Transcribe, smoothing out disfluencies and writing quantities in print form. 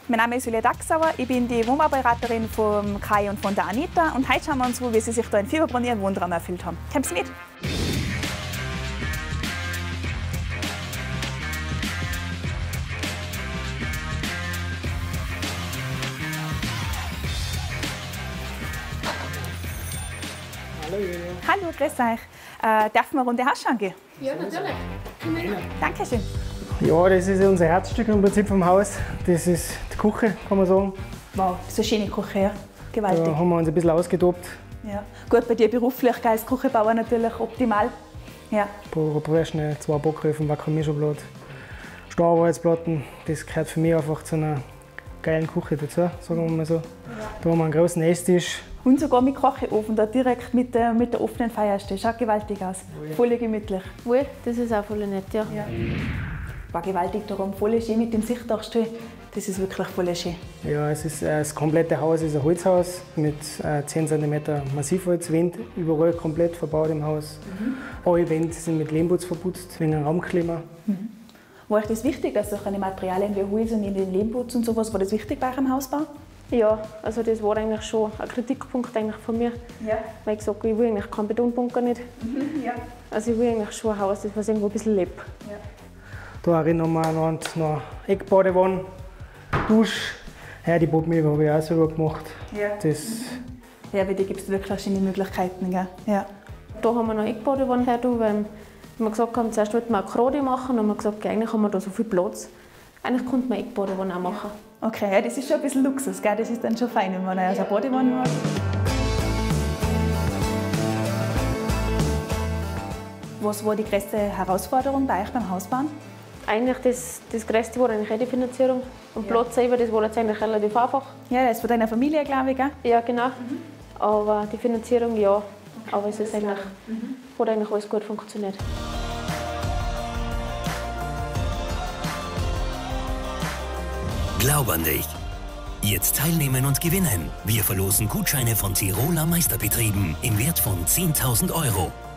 mein Name ist Julia Dachsauer, ich bin die Wohnbauberaterin von Kai und von der Anita und heute schauen wir uns an, wie sie sich da in Fieberbrunn ihren Wohntraum erfüllt haben. Kommt Sie mit! Hallo Julia. Hallo, grüß euch. Darf man eine Runde Haus schauen gehen? Ja, natürlich. Dankeschön. Ja, das ist unser Herzstück im Prinzip vom Haus. Das ist die Küche, kann man sagen. Wow, so eine schöne Küche, ja. Gewaltig. Da haben wir uns ein bisschen ausgetobt. Ja. Gut, bei dir beruflich als Küchenbauer natürlich optimal. Ja. Professionell, 2 Backöfen, Vakuumierschublade, Stahlwalzplatten. Das gehört für mich einfach zu einer geilen Küche dazu, sagen wir mal so. Ja. Da haben wir einen großen Esstisch. Und sogar mit Kocheofen, da direkt mit der offenen Feuerstelle. Schaut gewaltig aus. Oh ja. Voll gemütlich. Wohl, das ist auch voll nett, ja. War gewaltig darum, voll schön mit dem Sichtdachstuhl. Das ist wirklich voll schön. Ja, das komplette Haus ist ein Holzhaus mit 10 cm Massivholzwände, überall komplett verbaut im Haus. Alle Wände sind mit Lehmputz verputzt, wegen einem Raumklima. War euch das wichtig, dass solche Materialien wie Holz und in den Lehmputz und sowas, war das wichtig bei eurem Hausbau? Ja, also das war eigentlich schon ein Kritikpunkt eigentlich von mir. Ja. Weil ich gesagt habe, ich will eigentlich keinen Betonbunker nicht. Ja. Also ich will eigentlich schon ein Haus, das was irgendwo ein bisschen lebt. Ja. Da erinnern wir an noch Eckbadewanne, Dusch. Ja, die Bodenmöbel habe ich auch selber gemacht. Ja. Ja, bei dir gibt es wirklich schöne Möglichkeiten. Gell? Ja. Da haben wir noch Eckbadewanne her, weil wir gesagt haben, zuerst wollten wir eine Krone machen und haben gesagt, eigentlich haben wir da so viel Platz. Eigentlich könnte man Eckbadewanne auch machen. Okay, ja, das ist schon ein bisschen Luxus, gell? Das ist dann schon fein, wenn man eine Badewanne hat. Was war die größte Herausforderung bei euch beim Hausbauen? Eigentlich das Größte war eigentlich die Finanzierung. Und Platz selber, das war jetzt eigentlich relativ einfach. Ja, das ist von deiner Familie, glaube ich, gell? Ja, genau. Aber die Finanzierung, ja. Okay. Aber es ist eigentlich, hat eigentlich alles gut funktioniert. Glaub an dich. Jetzt teilnehmen und gewinnen. Wir verlosen Gutscheine von Tiroler Meisterbetrieben im Wert von 10.000 €.